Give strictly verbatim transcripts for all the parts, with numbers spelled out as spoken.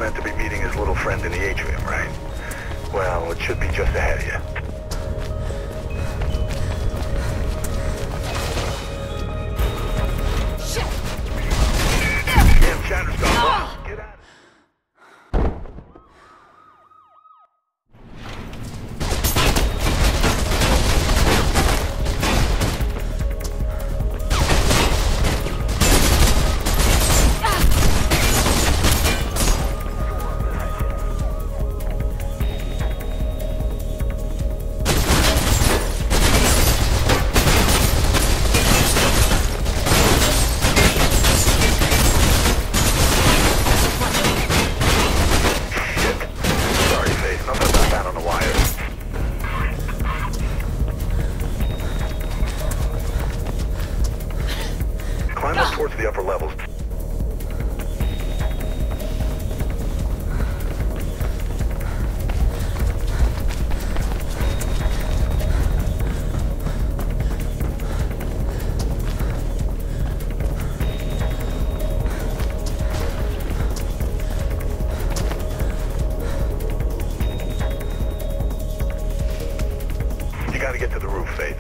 meant to be meeting his little friend in the atrium, right? Well, it should be just ahead of you. Damn Shatterstar, get out. Towards the upper levels. You gotta get to the roof, Faith.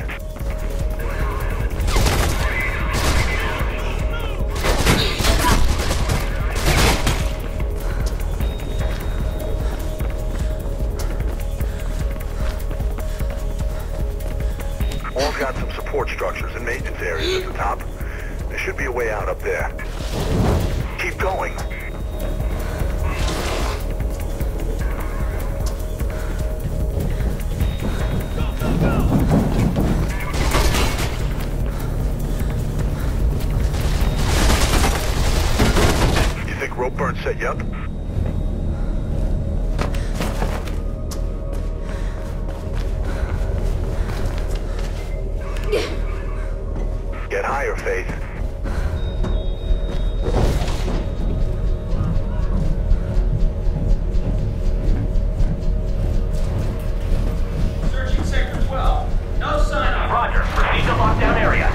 All's got some support structures and maintenance areas at the top. There should be a way out up there. Keep going. You think rope burn set you up? Get higher, Faith. Searching Sector twelve. No sign of... Roger. Proceed to lockdown area.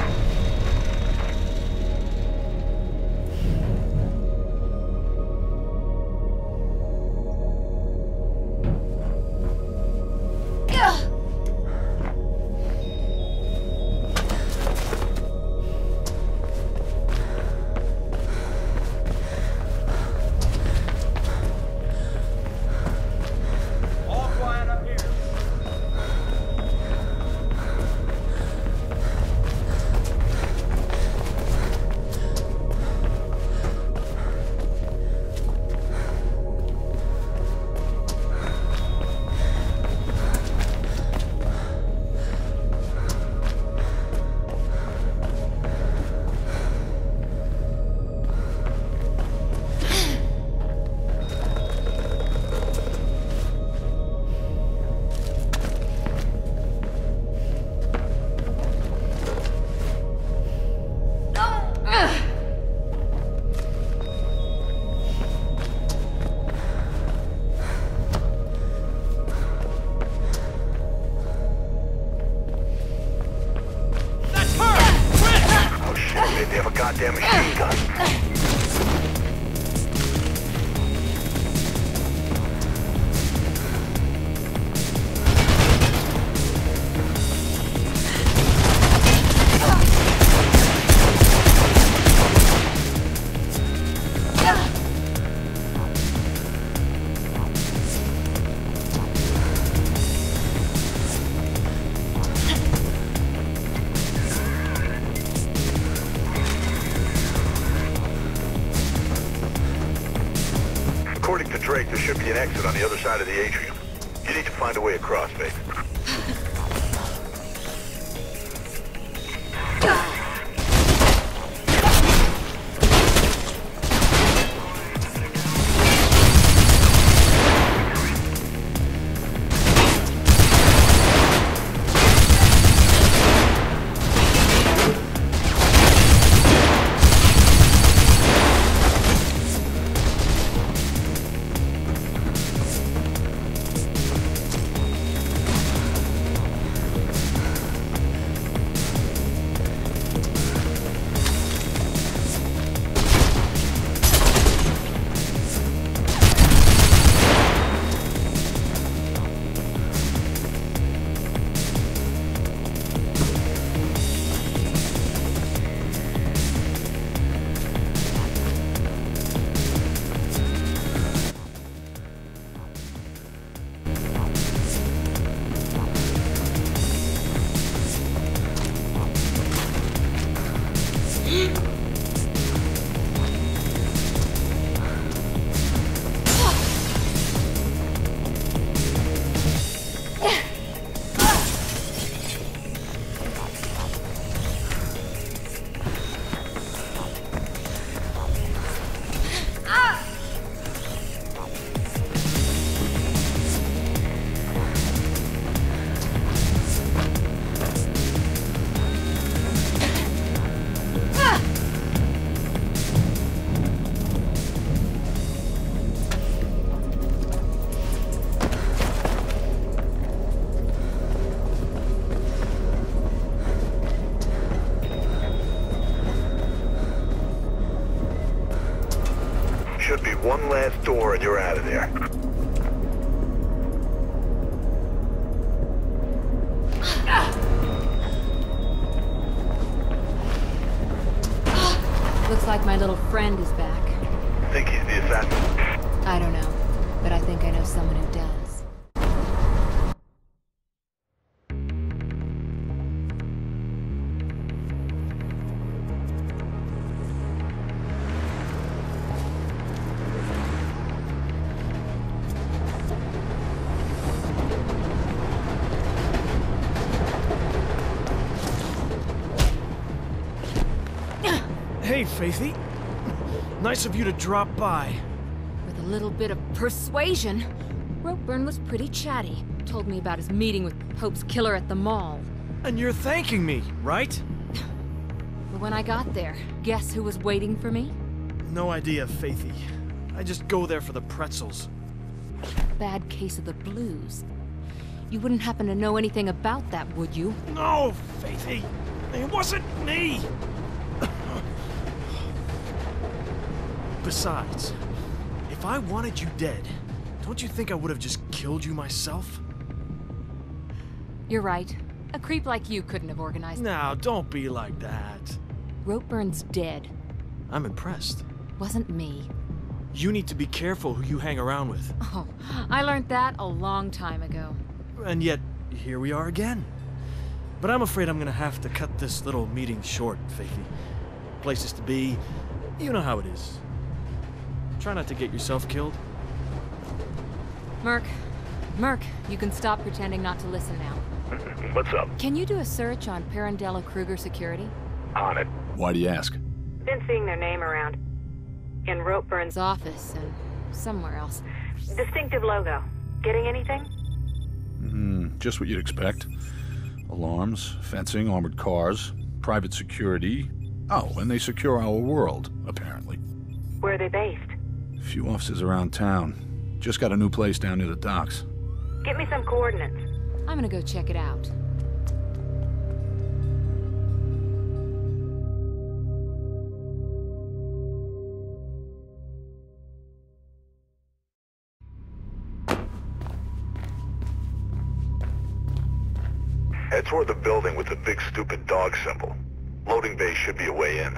They have a goddamn machine gun. According to Drake, there should be an exit on the other side of the atrium. You need to find a way across, Faith. Should be one last door and you're out of there. Looks like my little friend is back. Think he's the assassin? I don't know, but I think I know someone who does. Hey, Faithy. Nice of you to drop by. With a little bit of persuasion, Ropeburn was pretty chatty. Told me about his meeting with Pope's killer at the mall. And you're thanking me, right? But when I got there, guess who was waiting for me? No idea, Faithy. I just go there for the pretzels. Bad case of the blues. You wouldn't happen to know anything about that, would you? No, Faithy! It wasn't me! Besides, if I wanted you dead, don't you think I would have just killed you myself? You're right. A creep like you couldn't have organized. Now, don't be like that. Ropeburn's dead. I'm impressed. Wasn't me. You need to be careful who you hang around with. Oh, I learned that a long time ago. And yet, here we are again. But I'm afraid I'm gonna have to cut this little meeting short, Faithy. Places to be, you know how it is. Try not to get yourself killed. Merc. Merc, you can stop pretending not to listen now. What's up? Can you do a search on Pirandello Kruger Security? On it. Why do you ask? Been seeing their name around. In Ropeburn's His office and somewhere else. distinctive logo. Getting anything? Hmm, just what you'd expect. Alarms, fencing, armored cars, private security. Oh, and they secure our world, apparently. Where are they based? A few offices around town. Just got a new place down near the docks. Get me some coordinates. I'm gonna go check it out. Head toward the building with the big stupid dog symbol. Loading bay should be a way in.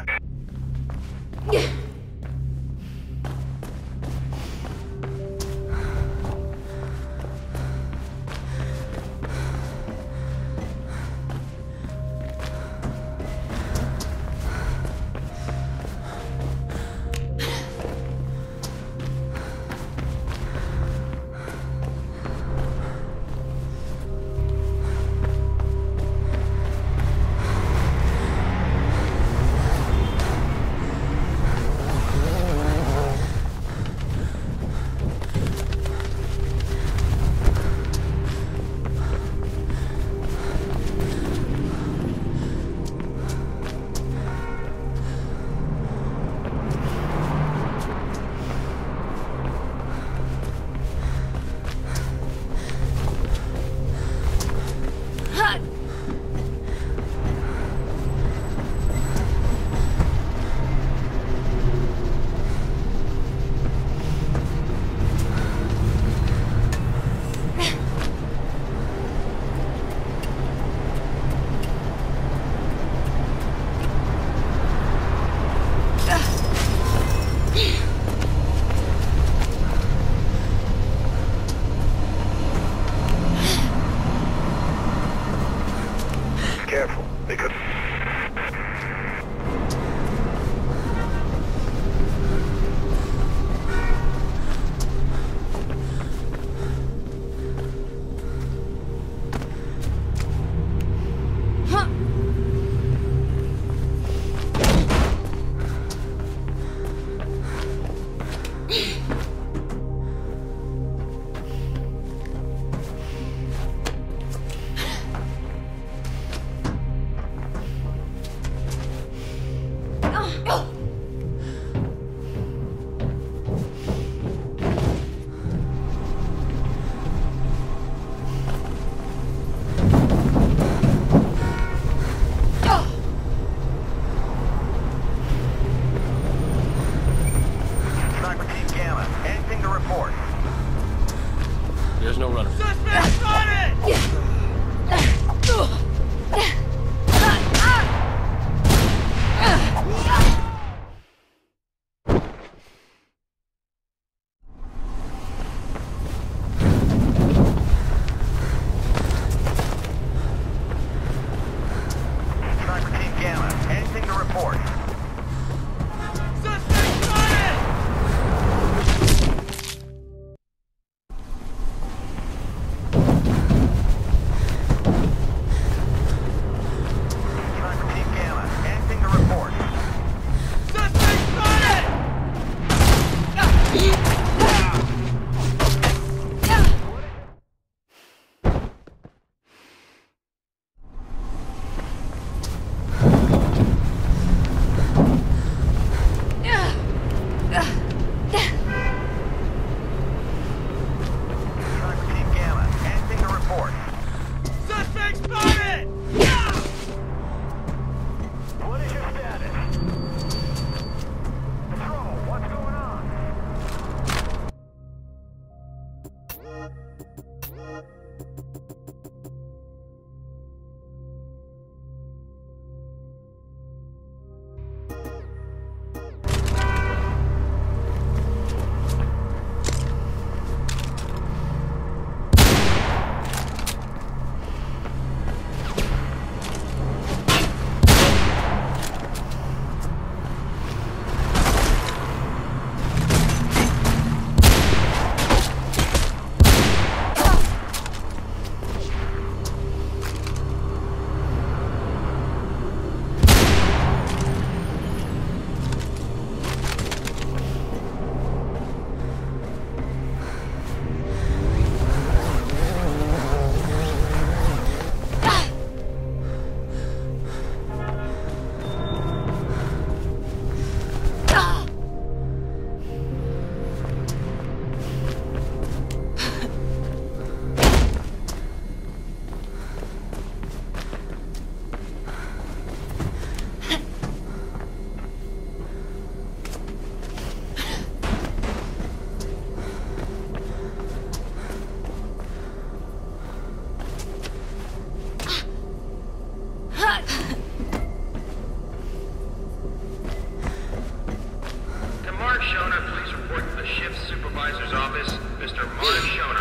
Mark Schoner please report to the shift supervisor's office? Mister Mark Schoner,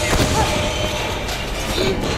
thank you.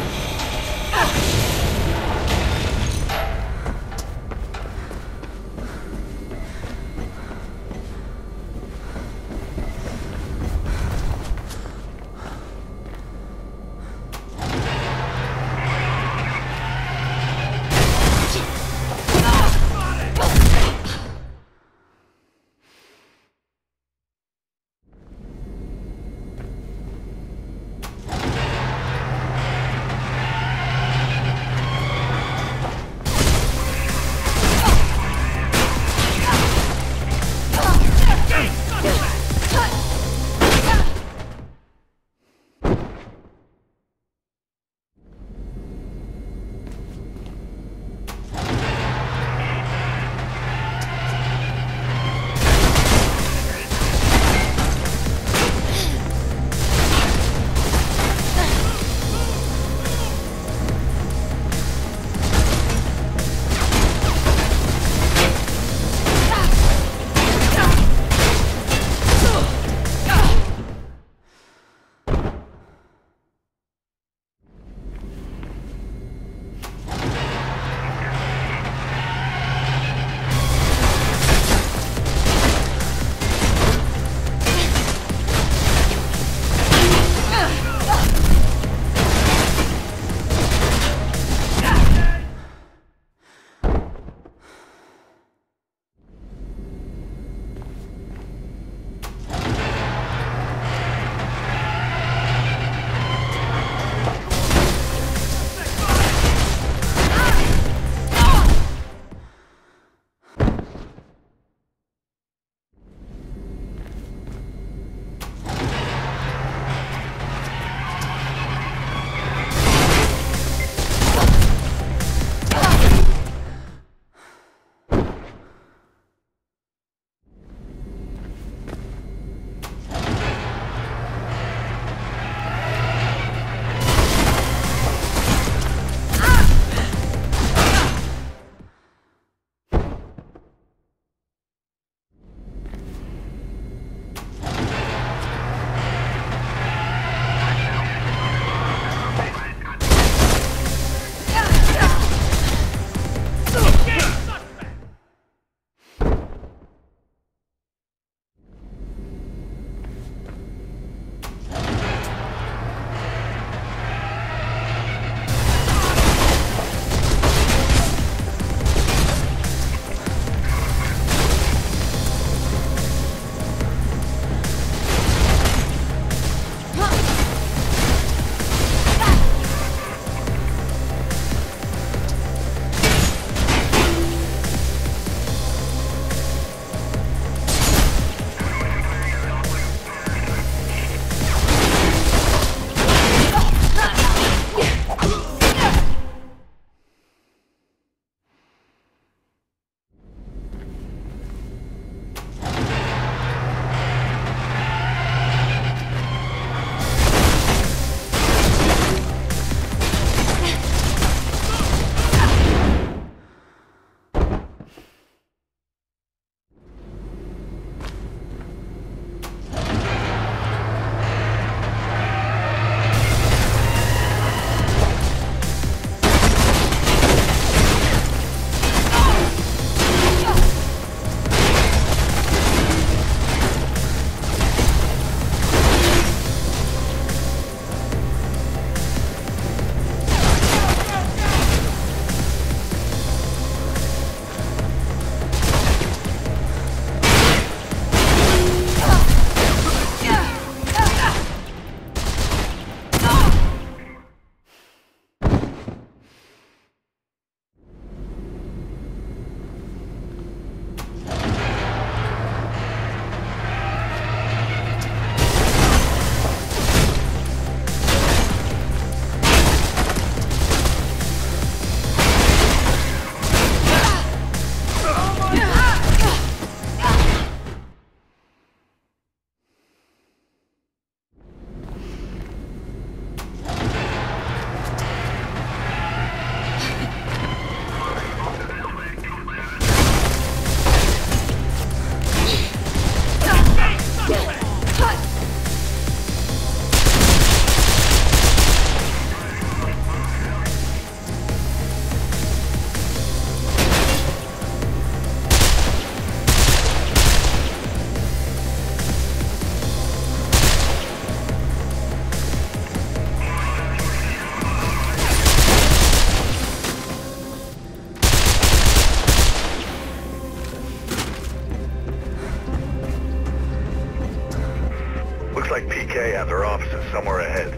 like P K has their offices somewhere ahead.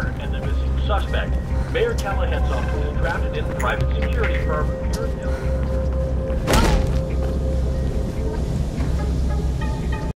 Mayor Callahan's office is drafted in private security firm.